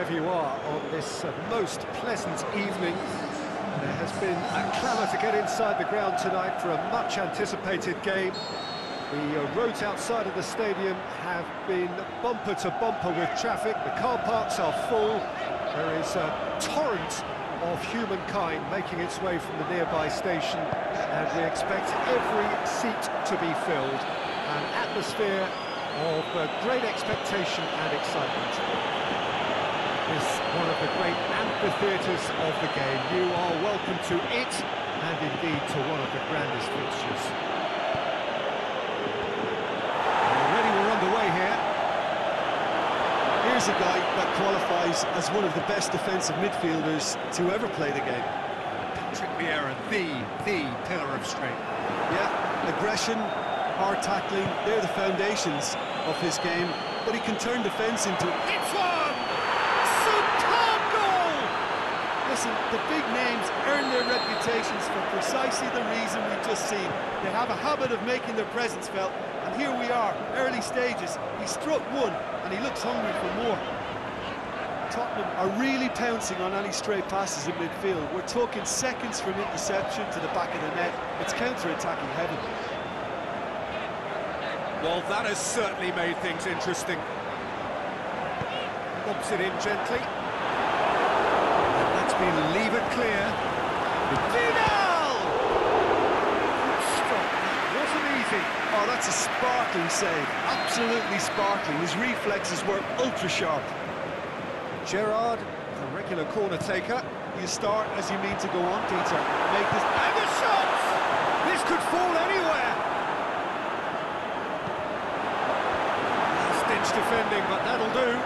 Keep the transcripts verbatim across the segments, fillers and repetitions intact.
wherever you are on this uh, most pleasant evening. There has been a clamour to get inside the ground tonight for a much-anticipated game. The uh, roads outside of the stadium have been bumper to bumper with traffic. The car parks are full. There is a torrent of humankind making its way from the nearby station, and we expect every seat to be filled. An atmosphere of uh, great expectation and excitement. This one of the great amphitheatres of the game. You are welcome to it, and indeed to one of the grandest fixtures. Already we're underway here. Here's a guy that qualifies as one of the best defensive midfielders to ever play the game. Patrick Vieira, the, the pillar of strength. Yeah, aggression, hard tackling, they're the foundations of his game, but he can turn defence into... It's one! Superb goal! Listen, the big names earn their reputations for precisely the reason we've just seen. They have a habit of making their presence felt, and here we are, early stages. He struck one, and he looks hungry for more. Tottenham are really pouncing on any stray passes in midfield. We're talking seconds from interception to the back of the net. It's counter-attacking heaven. Well, that has certainly made things interesting. Bobs it in gently. And that's been levered clear. Vidal! Stop, that wasn't easy. Oh, that's a sparkling save. Absolutely sparkling. His reflexes were ultra-sharp. Gerrard, a regular corner taker. You start as you mean to go on, Peter. Make this... And the shot! This could fall anywhere. Last-ditch defending, but that'll do.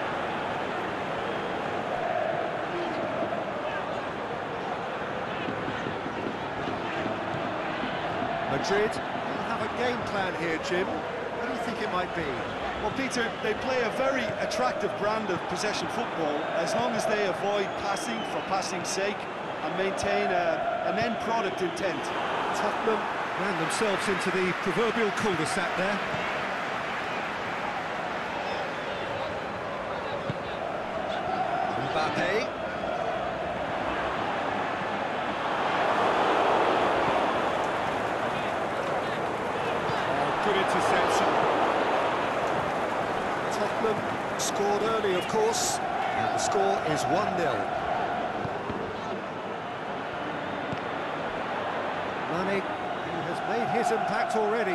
Madrid will have a game plan here, Jim. What do you think it might be? Well, Peter, they play a very attractive brand of possession football as long as they avoid passing for passing's sake and maintain a, an end product intent. Tottenham ran themselves into the proverbial cul-de-sac there. Mbappe. Oh, good interception. Tottenham scored early, of course, and the score is one nil. Mane, who has made his impact already.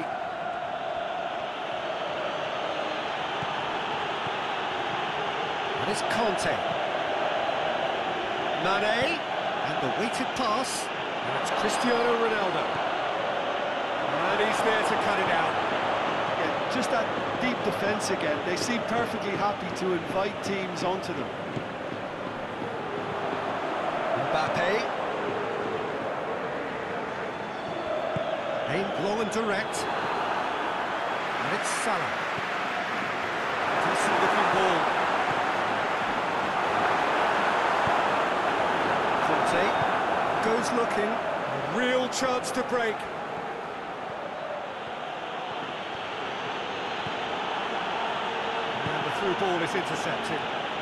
And it's Conte. Mane, and the weighted pass, and it's Cristiano Ronaldo. And he's there to cut it out. Yeah, just that deep defence again. They seem perfectly happy to invite teams onto them. Mbappe. Aimed long and direct. And it's Salah. Decent looking ball. Conte goes looking. A real chance to break. And the through ball is intercepted.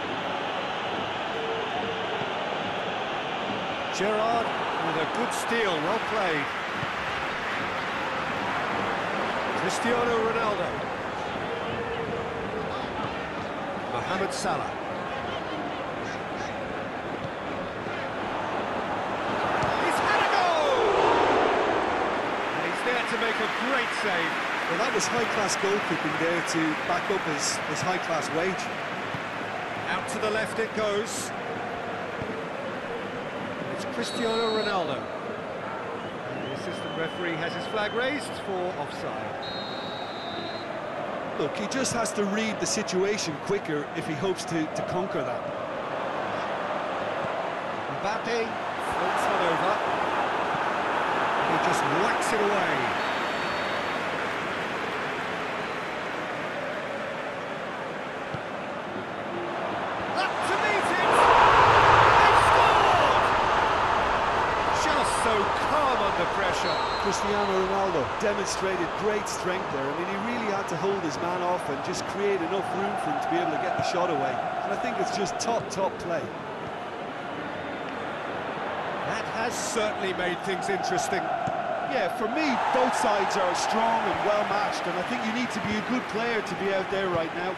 Gerrard with a good steal, well played. Cristiano Ronaldo. Mohamed Salah. He's had a goal! And he's there to make a great save. Well, that was high-class goalkeeping there to back up his, his high-class wage. Out to the left it goes. It's Cristiano Ronaldo. And the assistant referee has his flag raised for offside. Look, he just has to read the situation quicker if he hopes to, to conquer that. Mbappe floats one over. He just whacks it away. Up to meet it! They scored! Just so calm under pressure. Cristiano Ronaldo demonstrated great strength there. I mean, he really had to hold his man off and just create enough room for him to be able to get the shot away. And I think it's just top, top play. That has certainly made things interesting. Yeah, for me, both sides are strong and well-matched, and I think you need to be a good player to be out there right now.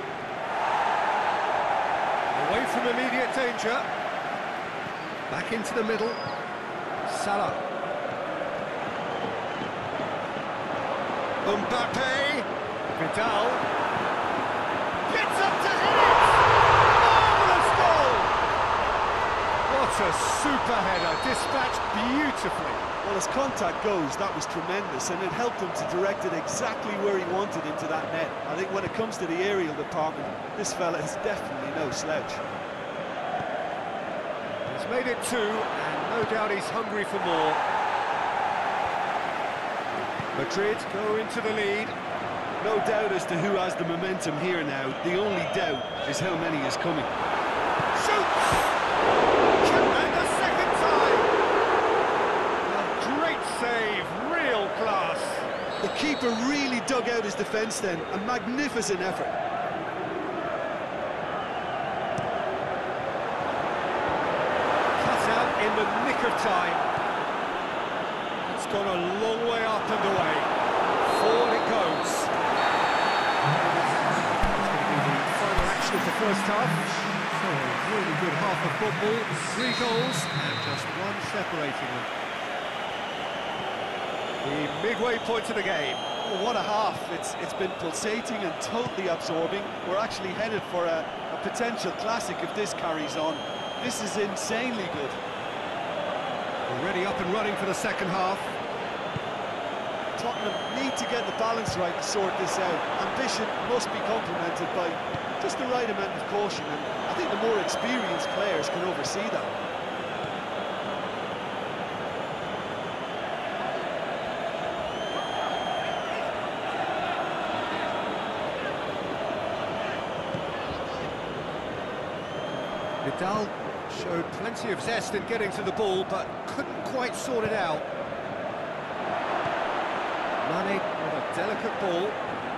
Away from immediate danger. Back into the middle. Salah. Mbappe. Vidal. Gets up to hit it! Marvellous goal! What a super header, dispatched beautifully. Well, as contact goes, that was tremendous, and it helped him to direct it exactly where he wanted into that net. I think when it comes to the aerial department, this fella is definitely no slouch. He's made it two, and no doubt he's hungry for more. Madrid go into the lead. No doubt as to who has the momentum here now. The only doubt is how many is coming. Shoots! And a second time! A great save, real class. The keeper really dug out his defence then. A magnificent effort. Cut out in the nick of time. It's gone a long way up and away. Forward it goes. It's going to be the final action of the first half. So, a really good half of football. Three goals and just one separating them. The midway point of the game. Oh, what a half. It's It's been pulsating and totally absorbing. We're actually headed for a, a potential classic if this carries on. This is insanely good. Already up and running for the second half. Tottenham need to get the balance right to sort this out. Ambition must be complemented by just the right amount of caution, and I think the more experienced players can oversee that. Vidal showed plenty of zest in getting to the ball, but couldn't quite sort it out. Mane with a delicate ball.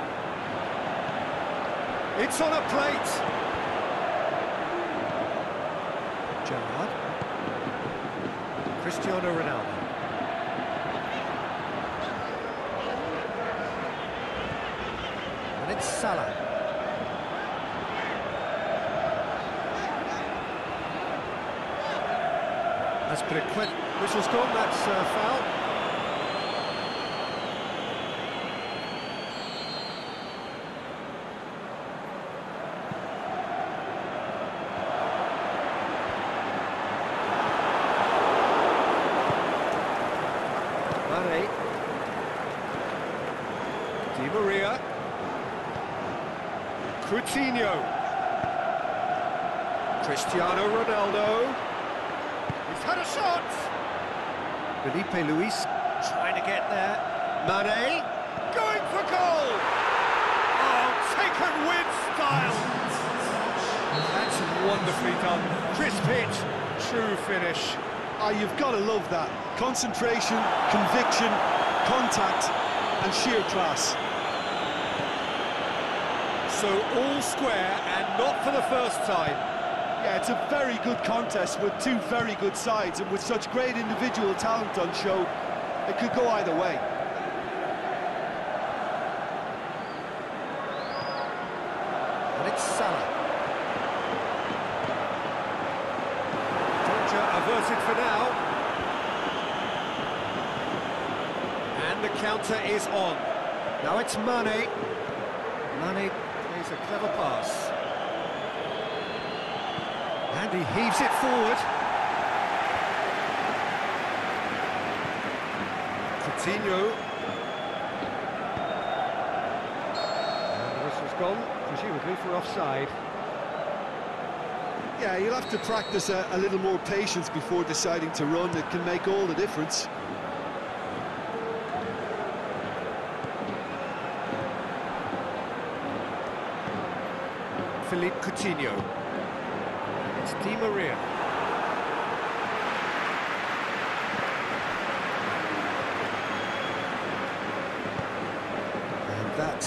It's on a plate. Gerrard. Cristiano Ronaldo. And it's Salah. That's put it quick. Whistle's gone, that's uh, foul. Mane. Di Maria. Coutinho. Cristiano Ronaldo. He's had a shot! Felipe Luis trying to get there. Mane going for goal! Oh, taken with style! That's wonderfully done. Crisp hit, true finish. Ah, you've got to love that. Concentration, conviction, contact, and sheer class. So all square, and not for the first time. Yeah, it's a very good contest with two very good sides, and with such great individual talent on show, it could go either way. And it's Salah. Danger averted for now. And the counter is on. Now it's Mane. Mane plays a clever pass. And he heaves it forward. Coutinho. And the whistle's gone, presumably for offside. Yeah, you'll have to practice a, a little more patience before deciding to run. It can make all the difference. Philippe Coutinho. It's Di Maria.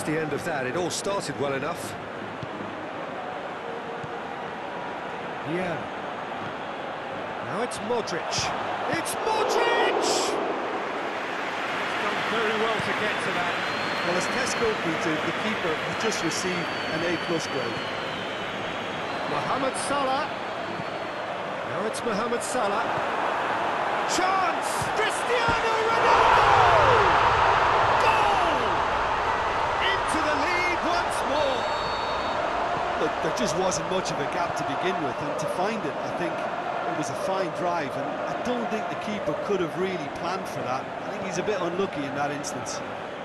that's the end of that. It all started well enough. Yeah. Now it's Modric. It's Modric! He's done very well to get to that. Well, as Tesco pointed, the keeper has just received an A plus grade. Mohamed Salah. Now it's Mohamed Salah. Chance! Cristiano Ronaldo! Goal! Into the lead once more. Look, there just wasn't much of a gap to begin with, and to find it, I think it was a fine drive, and I don't think the keeper could have really planned for that. I think he's a bit unlucky in that instance.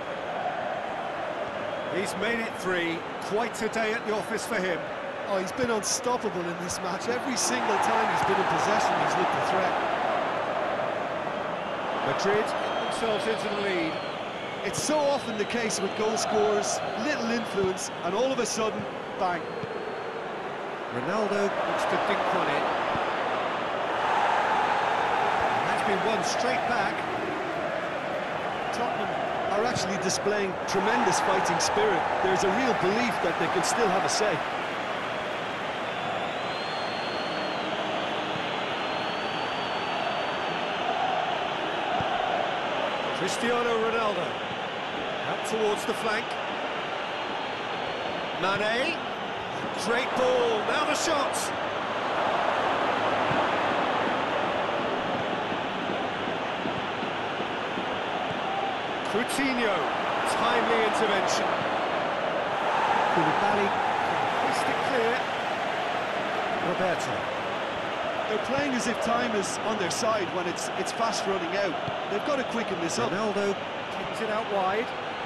He's made it three. Quite a day at the office for him. Oh, he's been unstoppable in this match. Every single time he's been in possession, he's looked a threat. Madrid get themselves into the lead. It's so often the case with goal scorers, little influence, and all of a sudden, bang. Ronaldo looks to dink one in. And that's been won straight back. Tottenham are actually displaying tremendous fighting spirit. There's a real belief that they can still have a say. Cristiano Ronaldo out towards the flank. Mane, great ball, now the shots. Coutinho, timely intervention. Koulibaly can hoist it clear. Roberto. They're playing as if time is on their side when it's it's fast running out. They've got to quicken this up. Ronaldo kicks it out wide.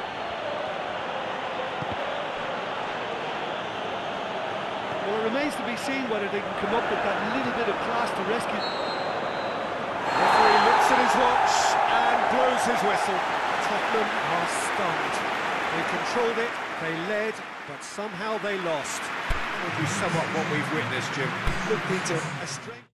Well, it remains to be seen whether they can come up with that little bit of class to rescue. Referee looks at his watch and blows his whistle. Tottenham are stunned. They controlled it, they led, but somehow they lost. That would be somewhat what we've witnessed, Jim. Look, Peter, a strange...